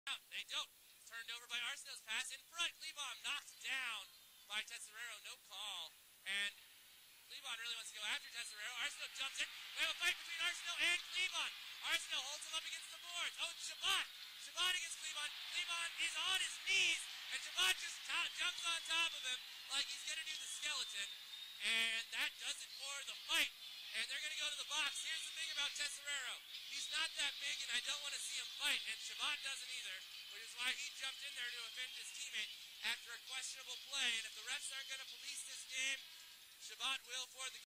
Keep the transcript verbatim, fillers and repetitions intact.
out. They don't. It's turned over by Arsenault's pass in front. Kleebaum knocked down by Tesorero. No call. And Kleebaum really wants to go after Tesorero. Arsenault jumps in. We have a fight between Arsenault and Kleebaum. Arsenault holds him up against the boards. Oh, it's Chabot. Chabot against Kleebaum. Kleebaum is on his knees. And Chabot just top, jumps on top of him like he's going to do the skeleton. And that does it for the fight. And they're going to go to the box. Here's the thing about Tesorero. He's not that big, and I don't want to see him fight. And Chabot doesn't either, which is why he jumped in there to avenge his teammate after a questionable play. And if the refs aren't going to police this game, Chabot will for the